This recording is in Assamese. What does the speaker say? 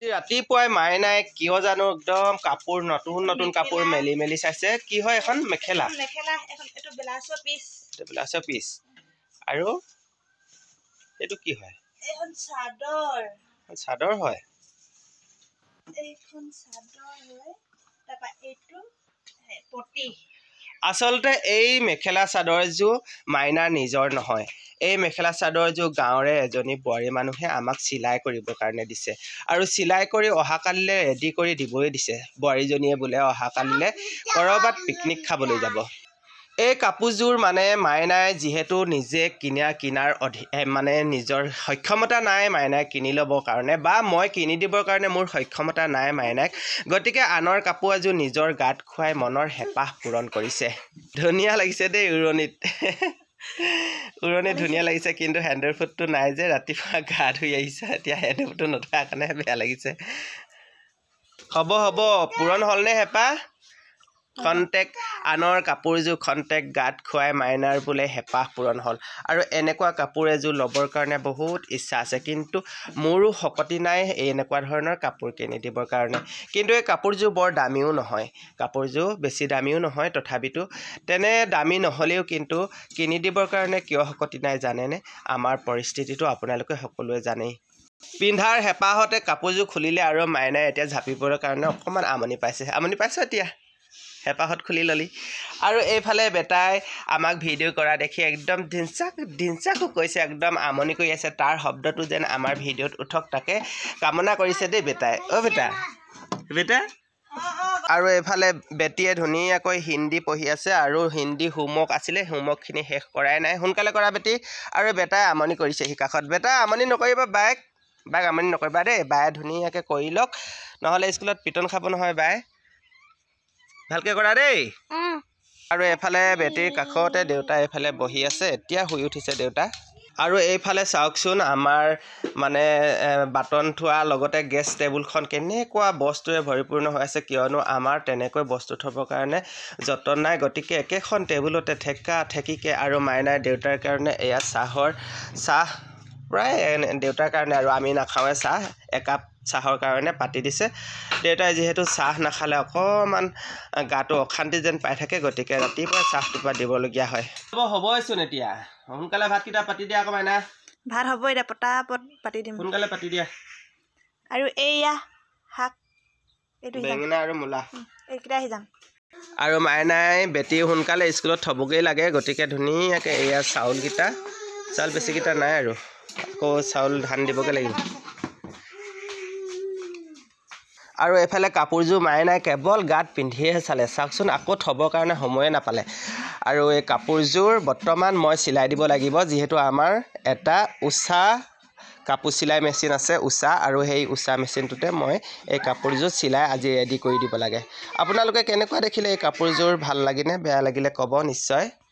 ৰাতিপুৱাই মাইনাই কিয় জানো একদম কাপোৰ নতুন কাপোৰ মেলি চাইছে কি হয় এখন মেখেলা এইটো ব্লাউজৰ পিচ আৰু এইটো কি হয় এখন চাদৰ হয় তাৰপা এইটো পটি আচলতে এই মেখেলা চাদৰযোৰ মাইনাৰ নিজৰ নহয় এই মেখেলা চাদৰযোৰ গাঁৱৰে এজনী বোৱাৰী মানুহে আমাক চিলাই কৰিবৰ কাৰণে দিছে আৰু চিলাই কৰি অহাকালিলৈ ৰেডি কৰি দিবই দিছে বোৱাৰীজনীয়ে বোলে অহাকালিলৈ ক'ৰবাত পিকনিক খাবলৈ যাব এই কাপোৰযোৰ মানে মাইনাই যিহেতু নিজে কিনাৰ মানে নিজৰ সক্ষমতা নাই মাইনাই কিনি ল'বৰ কাৰণে বা মই কিনি দিবৰ কাৰণে মোৰ সক্ষমতা নাই মাইনাক গতিকে আনৰ কাপোৰ এযোৰ নিজৰ গাত খুৱাই মনৰ হেঁপাহ পূৰণ কৰিছে ধুনীয়া লাগিছে দেই উৰণিত ধুনীয়া লাগিছে কিন্তু হেণ্ডেল ফুটটো নাই যে ৰাতিপুৱা গা ধুই আহিছে এতিয়া হেণ্ডেল ফুটটো নথকাৰ কাৰণে বেয়া লাগিছে হ'ব পূৰণ হ'লনে হেঁপাহ খন্তেক আনৰ কাপোৰযোৰ খন্তেক গাত খুৱাই মাইনাৰ বোলে হেঁপাহ পূৰণ হ'ল আৰু এনেকুৱা কাপোৰ এযোৰ ল'বৰ কাৰণে বহুত ইচ্ছা আছে কিন্তু মোৰো শক্তি নাই এনেকুৱা ধৰণৰ কাপোৰ কিনি দিবৰ কাৰণে কিন্তু এই কাপোৰযোৰ বৰ দামীও নহয় কাপোৰযোৰ বেছি দামীও নহয় তথাপিতো তেনে দামী নহ'লেও কিন্তু কিনি দিবৰ কাৰণে কিয় শক্তি নাই জানেনে আমাৰ পৰিস্থিতিটো আপোনালোকে সকলোৱে জানেই পিন্ধাৰ হেঁপাহতে কাপোৰযোৰ খুলিলে আৰু মাইনাই এতিয়া ঝাপিবৰ কাৰণে অকণমান আমনি পাইছে এতিয়া হেঁপাহত খুলি ল'লি আৰু এইফালে বেটাই আমাক ভিডিঅ' কৰা দেখি একদম ধিনচাকো কৈছে একদম আমনি কৰি আছে তাৰ শব্দটো যেন আমাৰ ভিডিঅ'ত উঠক তাকে কামনা কৰিছে দেই বেটাই বেটা আৰু এইফালে বেটীয়ে ধুনীয়াকৈ হিন্দী পঢ়ি আছে আৰু হিন্দী হোমৱৰ্ক আছিলে হোমৱৰ্কখিনি শেষ কৰাই নাই সোনকালে কৰা বেটী আৰু বেটাই আমনি কৰিছে কাষত বেটা আমনি নকৰিবা বাইক আমনি নকৰিবা দেই বায়ে ধুনীয়াকৈ কৰি লওক নহ'লে স্কুলত পিটন খাব নহয় বায়ে ভালকৈ কৰা দেই আৰু এফালে বেটীৰ কাষতে দেউতা এইফালে বহি আছে এতিয়া শুই উঠিছে দেউতা আৰু এইফালে চাওকচোন আমাৰ মানে বাটন থোৱাৰ লগতে গেছ টেবুলখন কেনেকুৱা বস্তুৰে ভৰিপূৰ্ণ হৈ আছে কিয়নো আমাৰ তেনেকৈ বস্তু থ'বৰ কাৰণে যতন নাই গতিকে একেখন টেবুলতে ঠেকিকে আৰু মাইনাই দেউতাৰ কাৰণে এয়া চাহ প্ৰায় দেউতাৰ কাৰণে আৰু আমি নাখাওঁৱে চাহ একাপ চাহৰ কাৰণে পাতি দিছে দেউতাই যিহেতু চাহ নাখালে অকণমান গাটো অশান্তি যেন পাই থাকে গতিকে ৰাতিপুৱা চাহটোপা দিবলগীয়া হয় হ'বইচোন এতিয়া সোনকালে ভাতকেইটা পাতি দিয়া আকৌ মাইনা ভাত হ'ব এতিয়া পটাপট পাতি দিম সোনকালে পাতি দিয়া আৰু এইয়া শাক এইটো বেঙেনা আৰু মূলা এইকেইটা আহি যাম আৰু মাইনাই বেটী সোনকালে স্কুলত থ'বগৈ লাগে গতিকে ধুনীয়াকৈ এয়া চাউল বেছিকেইটা নাই আৰু আকৌ চাউল ধান দিবগৈ লাগিব আৰু এফালে কাপোৰযোৰ মাইনাই কেৱল গাত পিন্ধিহে চালে চাওকচোন আকৌ থ'বৰ কাৰণে সময়ে নাপালে আৰু এই কাপোৰযোৰ বৰ্তমান মই চিলাই দিব লাগিব যিহেতু আমাৰ এটা উষা কাপোৰ চিলাই মেচিন আছে উষা আৰু সেই উষা মেচিনটোতে মই এই কাপোৰযোৰ চিলাই আজি ৰেডি কৰি দিব লাগে আপোনালোকে কেনেকুৱা দেখিলে এই কাপোৰযোৰ ভাল লাগিলে বেয়া লাগিলে ক'ব নিশ্চয়